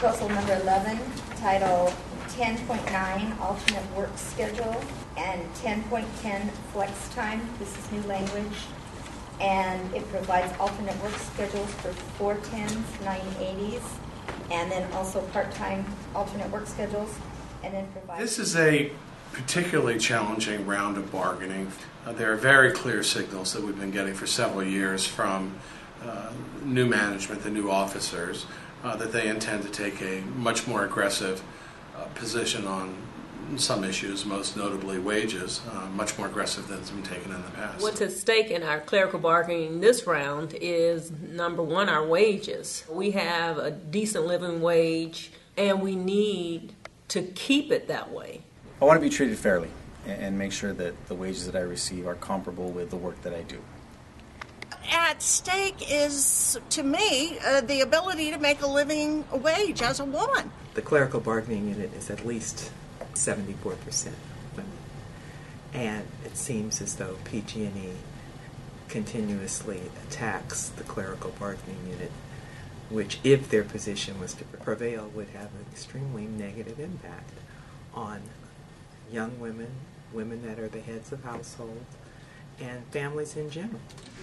proposal number 11, title 10.9, alternate work schedule, and 10.10, flex time. This is new language. And it provides alternate work schedules for 410s, 980s, and then also part-time alternate work schedules. And then provides... This is a particularly challenging round of bargaining. There are very clear signals that we've been getting for several years from new management, the new officers, that they intend to take a much more aggressive position on some issues, most notably wages, much more aggressive than has been taken in the past. What's at stake in our clerical bargaining this round is, number one, our wages. We have a decent living wage, and we need to keep it that way. I want to be treated fairly and make sure that the wages that I receive are comparable with the work that I do. At stake is, to me, the ability to make a living wage as a woman. The clerical bargaining unit is at least 74% women, and it seems as though PG&E continuously attacks the clerical bargaining unit, which, if their position was to prevail, would have an extremely negative impact on young women, women that are the heads of households, and families in general.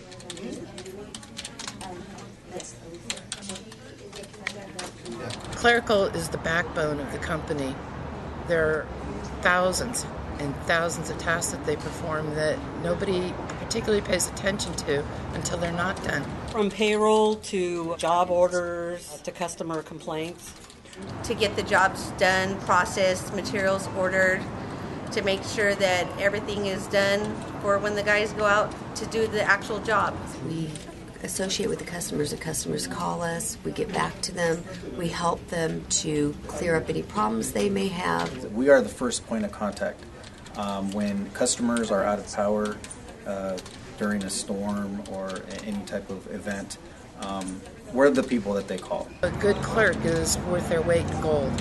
Clerical is the backbone of the company. There are thousands and thousands of tasks that they perform that nobody particularly pays attention to until they're not done. From payroll to job orders to customer complaints. To get the jobs done, processed, materials ordered, to make sure that everything is done for when the guys go out to do the actual job. We associate with the customers call us, we get back to them, we help them to clear up any problems they may have. We are the first point of contact. When customers are out of power during a storm or any type of event, we're the people that they call. A good clerk is worth their weight in gold.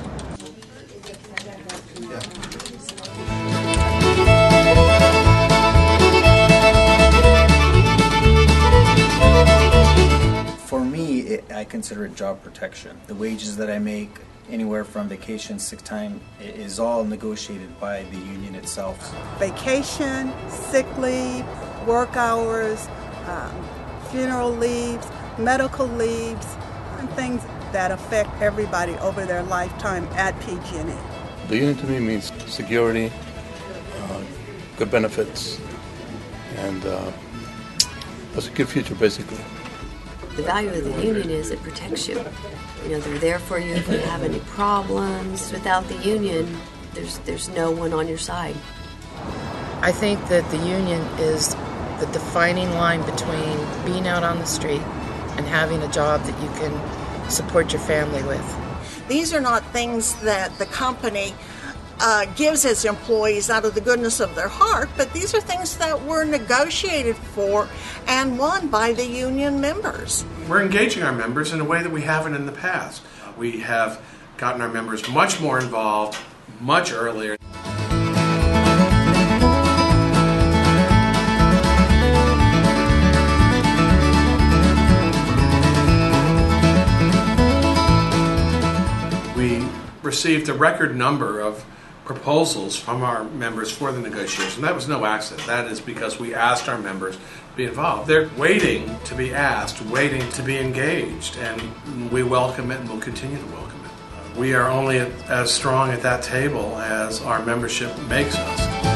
For me, I consider it job protection. The wages that I make, anywhere from vacation, sick time, is all negotiated by the union itself. Vacation, sick leave, work hours, funeral leaves, medical leaves, and things that affect everybody over their lifetime at PG&E. The union to me means security, good benefits, and a secure future, basically. The value of the union is it protects you. You know, they're there for you if you have any problems. Without the union, there's no one on your side. I think that the union is the defining line between being out on the street and having a job that you can support your family with. These are not things that the company gives its employees out of the goodness of their heart, but these are things that were negotiated for and won by the union members. We're engaging our members in a way that we haven't in the past. We have gotten our members much more involved, much earlier. We received a record number of proposals from our members for the negotiation. That was no accident. That is because we asked our members to be involved. They're waiting to be asked, waiting to be engaged, and we welcome it and will continue to welcome it. We are only as strong at that table as our membership makes us.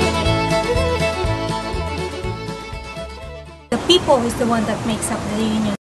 The people is the one that makes up the union.